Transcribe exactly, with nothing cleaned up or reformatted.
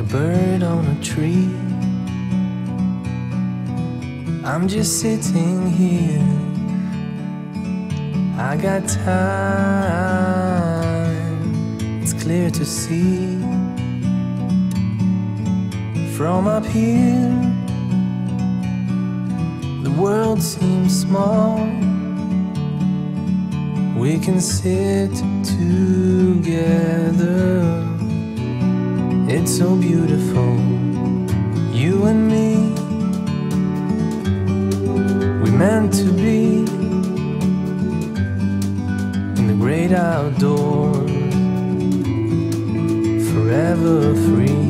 bird on a tree. I'm just sitting here, I got time, it's clear to see. From up here, the world seems small. We can sit together, it's so beautiful, you and me. We meant to be in the great outdoors, forever free.